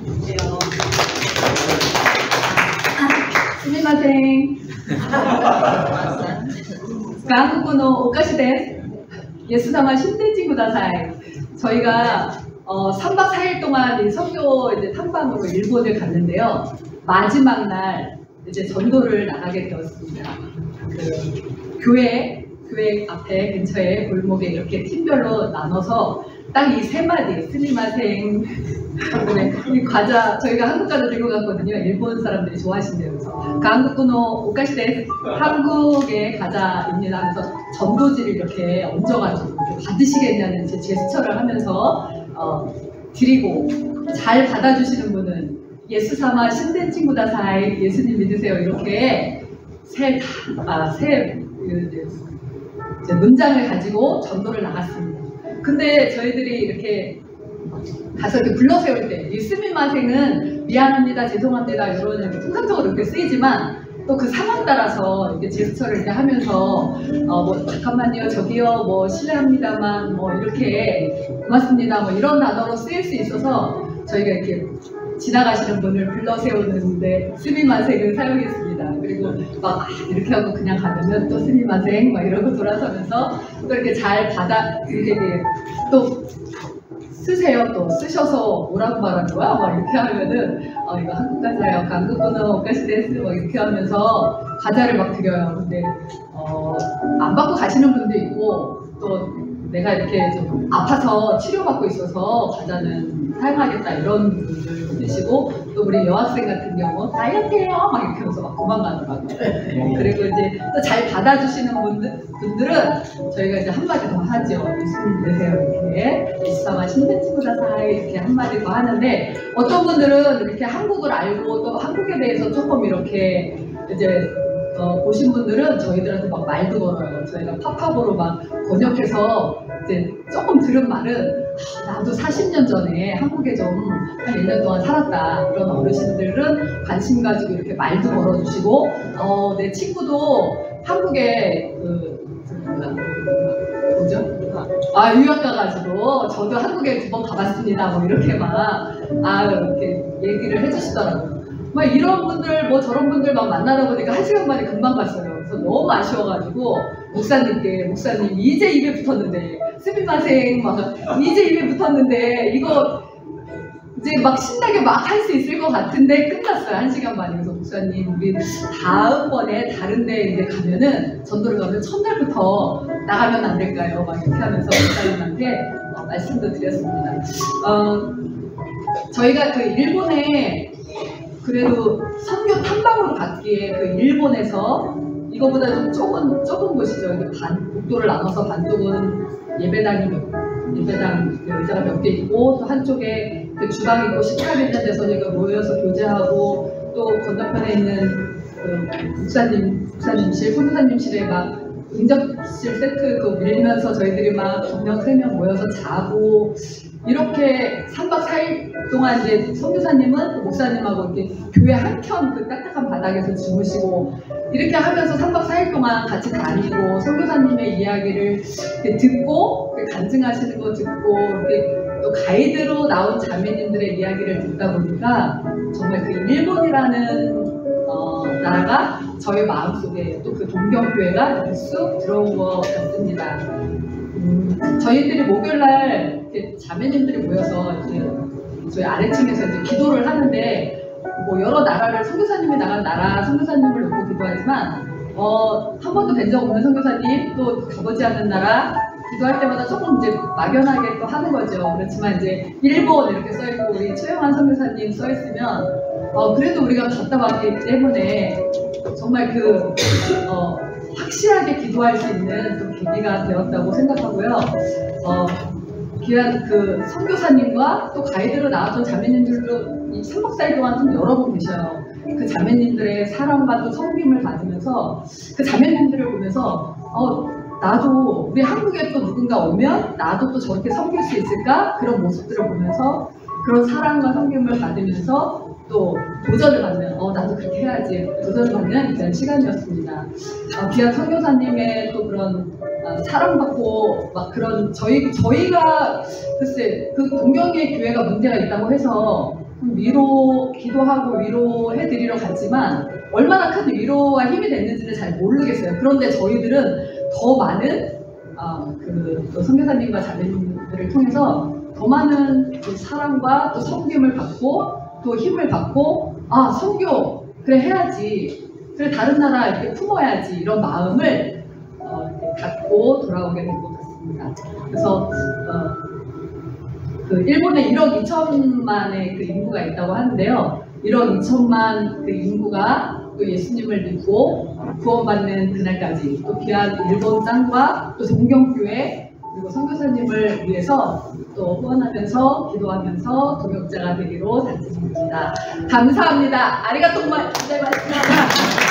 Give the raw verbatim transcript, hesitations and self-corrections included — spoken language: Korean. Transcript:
스미마생. 한국어 오카시 데스. 예수사마 신텐치 구다사이. 저희가 어, 삼 박 사 일 동안 이 선교 이제 탐방으로 일본을 갔는데요. 마지막 날 이제 전도를 나가게 되었습니다. 그 교회 교회 앞에 근처에 골목에 이렇게 팀별로 나눠서 딱 이 세 마디 스미마생 이 과자 저희가 한국 과자 들고 갔거든요. 일본 사람들이 좋아하신대요. 그래서 한국어 오카시 데스 한국의 과자입니다. 그래서 전도지를 이렇게 얹어가지고 이렇게 받으시겠냐는 제 제스처를 하면서 어, 드리고 잘 받아주시는 분은 예수사마 신된 친구다 사이 예수님 믿으세요 이렇게 세, 아, 세 이제 문장을 가지고 전도를 나갔습니다. 근데 저희들이 이렇게 가서 이렇게 불러 세울 때 이 스미마생은 미안합니다, 죄송합니다 이런 이렇게 통상적으로 이렇게 쓰이지만 또 그 상황 따라서 이렇게 제스처를 이렇게 하면서 어 뭐 잠깐만요, 저기요, 뭐 실례합니다만 뭐 이렇게 고맙습니다 뭐 이런 단어로 쓰일 수 있어서 저희가 이렇게 지나가시는 분을 불러 세우는데 스미마생을 사용했습니다. 그리고 막 이렇게 하고 그냥 가면은 또 스미마생 막 이러고 돌아서면서 또 이렇게 잘 받아 이렇게 또 쓰세요. 또 쓰셔서 뭐라고 말하는 거야? 막 이렇게 하면은 어 이거 한국 과자예요. 한국어는 오카시 데스 막 이렇게 하면서 과자를 막 드려요. 근데 어 안 받고 가시는 분도 있고 또 내가 이렇게 좀 아파서 치료받고 있어서 과자는 사용하겠다 이런 분들 계시고 또 우리 여학생 같은 경우 다이어트해요 막 이렇게 하면서 막 도망가더라고요. 그리고 이제 또 잘 받아주시는 분들, 분들은 저희가 이제 한마디 더 하죠. 예수님 되세요 이렇게 예수사마 신텐치구다 사이 이렇게 한마디 더 하는데 어떤 분들은 이렇게 한국을 알고 또 한국에 대해서 조금 이렇게 이제 어, 보신 분들은 저희들한테 막 말도 걸어요. 저희가 팝팝으로 막 번역해서 이제 조금 들은 말은 아, 나도 사십 년 전에 한국에 좀 한 일 년 동안 살았다. 그런 어르신들은 관심 가지고 이렇게 말도 걸어주시고 어, 내 친구도 한국에 그, 그 뭐죠? 아 유학 가가지고 저도 한국에 두 번 가봤습니다. 뭐 이렇게 막 아 이렇게 얘기를 해주시더라고요. 막 이런 분들 뭐 저런 분들 막 만나다 보니까 한 시간 만에 금방 갔어요. 그래서 너무 아쉬워가지고 목사님께 목사님 이제 입에 붙었는데 스미마생 막 이제 입에 붙었는데 이거 이제 막 신나게 막 할 수 있을 것 같은데 끝났어요. 한 시간 만에. 그래서 목사님 우리 다음번에 다른 데 이제 가면은 전도를 가면 첫날부터 나가면 안 될까요? 막 이렇게 하면서 목사님한테 어, 말씀도 드렸습니다. 어, 저희가 그 일본에 그래도 선교 탐방으로 갔기에 그 일본에서 이거보다 좀 좁은, 좁은 곳이죠. 반, 복도를 나눠서 반쪽은 예배당이 예배당 그 의자가 몇 개 있고 또 한쪽에 그 주방 있고 식탁 있는 데서 저희가 모여서 교제하고 또 건너편에 있는 그 목사님, 목사님실, 선교사님실에 막 응접실 세트 그 밀면서 저희들이 막 두 명, 세 명 모여서 자고 이렇게 삼 박 사 일 동안 이제 선교사님은 목사님하고 이렇게 교회 한켠 그 딱딱한 바닥에서 주무시고 이렇게 하면서 삼 박 사 일 동안 같이 다니고 선교사님의 이야기를 이렇게 듣고 간증하시는 거 듣고 이렇게 또 가이드로 나온 자매님들의 이야기를 듣다 보니까 정말 그 일본이라는 어, 나라가 저희 마음속에 또 그 동경교회가 이렇게 쑥 들어온 것 같습니다. 음, 저희들이 목요일날 자매님들이 모여서 이제 저희 아래층에서 이제 기도를 하는데 뭐 여러 나라를 선교사님이 나간 나라 선교사님을 놓고 기도하지만 어, 한 번도 뵌 적 없는 선교사님 또 가보지 않는 나라 기도할 때마다 조금 이제 막연하게 또 하는 거죠. 그렇지만 이제 일본 이렇게 써있고 우리 최영환 선교사님 써있으면 어, 그래도 우리가 갔다 왔기 때문에 정말 그 어, 확실하게 기도할 수 있는 또 계기가 되었다고 생각하고요. 어, 귀한 그 선교사님과 또 가이드로 나왔던 자매님들도 이 삼 박 사 일 동안 좀 여러 분 계셔요. 그 자매님들의 사랑과 또 섬김을 받으면서 그 자매님들을 보면서 어, 나도 우리 한국에 또 누군가 오면 나도 또 저렇게 섬길 수 있을까? 그런 모습들을 보면서 그런 사랑과 섬김을 받으면서 또 도전을 받는 어 나도 그렇게 해야지 도전을 받는 그런 시간이었습니다. 어, 귀한 선교사님의 또 그런 어, 사랑받고 막 그런 저희 저희가 글쎄 그 동경의 교회가 문제가 있다고 해서 위로 기도하고 위로해드리러 갔지만 얼마나 큰 위로와 힘이 됐는지는 잘 모르겠어요. 그런데 저희들은 더 많은 어, 그 선교사님과 자매님들을 통해서 더 많은 그 사랑과 또 섬김을 받고 또 힘을 받고 아 선교 그래 해야지 그래 다른 나라 이렇게 품어야지 이런 마음을 어, 갖고 돌아오게 된 것 같습니다. 그래서 어, 그 일본에 일억 이천만의 그 인구가 있다고 하는데요. 일억 이천만 그 인구가 또 예수님을 믿고 구원받는 그날까지 또 귀한 일본 땅과 또 동경교회 그리고 선교사님을 위해서 또 후원하면서 기도하면서 동역자가 되기로 다짐입니다. 감사합니다. 아리가또 고자이마스.